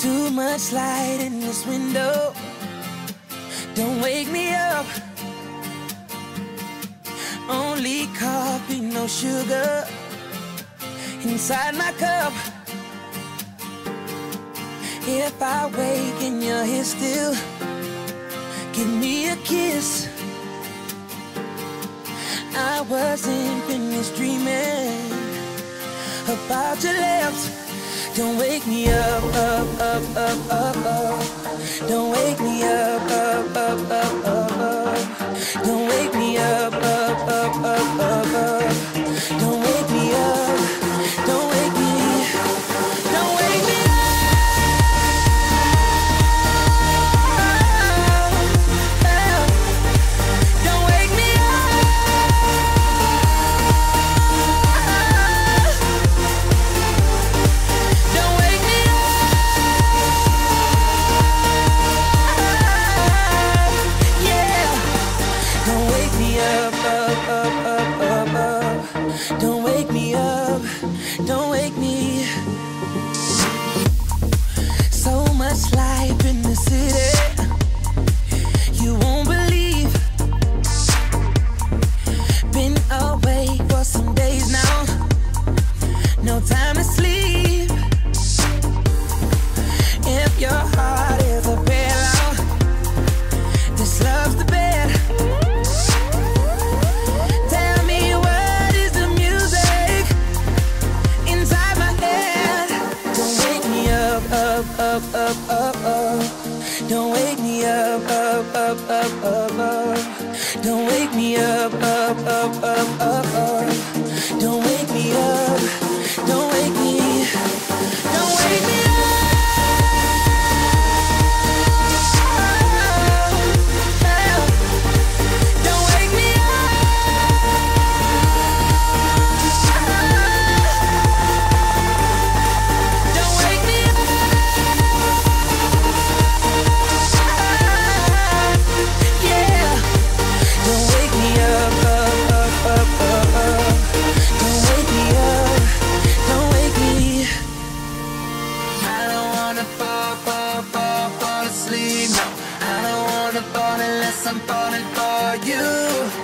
Too much light in this window. Don't wake me up. Only coffee, no sugar inside my cup. If I wake and you're here still, give me a kiss. I wasn't finished dreaming about your lips. Don't wake me up, up, up, up, up, up. Don't wake me up, up, up, up, up, up. Don't wake me up, up, up, up, up, up. Don't wake me up, don't wake me, don't wake me up. Don't wake me up. Don't wake me up. Yeah. Don't wake me up, up, up, up, up, up. Don't wake me up, don't wake me. So much life in the city, you won't believe. Been away for some days now, no time to sleep. If your heart is a pillow, this love's the bed. Tell me what is the music inside my head. Don't wake me up, up, up, up, up, up. Don't wake me up, up, up, up, up, up. Don't wake me up, up, up, up, up, up. Don't wake me up, don't wake me, don't wake me up. Don't wake me up. Don't wake me up. Yeah. Don't wake me up, up, up, up, up, up. Don't wake me up, don't wake me. I don't wanna fall, fall, fall asleep. No, I don't wanna fall unless I'm falling for you.